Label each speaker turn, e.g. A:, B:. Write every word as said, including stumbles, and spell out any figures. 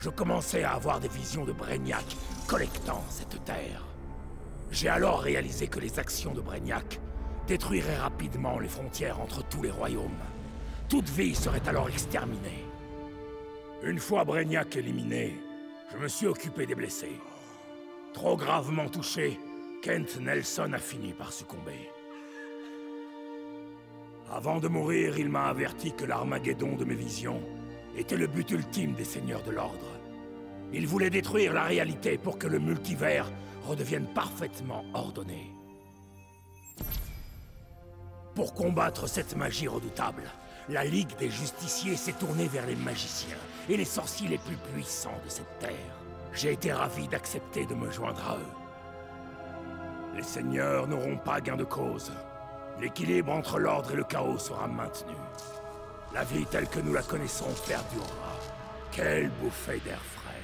A: je commençais à avoir des visions de Brainiac collectant cette terre. J'ai alors réalisé que les actions de Brainiac détruiraient rapidement les frontières entre tous les royaumes. Toute vie serait alors exterminée. Une fois Brainiac éliminé, je me suis occupé des blessés. Trop gravement touché, Kent Nelson a fini par succomber. Avant de mourir, il m'a averti que l'Armageddon de mes visions était le but ultime des Seigneurs de l'Ordre. Il voulait détruire la réalité pour que le multivers redevienne parfaitement ordonné. Pour combattre cette magie redoutable, la Ligue des Justiciers s'est tournée vers les magiciens et les sorciers les plus puissants de cette terre. J'ai été ravi d'accepter de me joindre à eux. Les Seigneurs n'auront pas gain de cause. L'équilibre entre l'ordre et le chaos sera maintenu. La vie telle que nous la connaissons perdurera. Quelle bouffée d'air frais!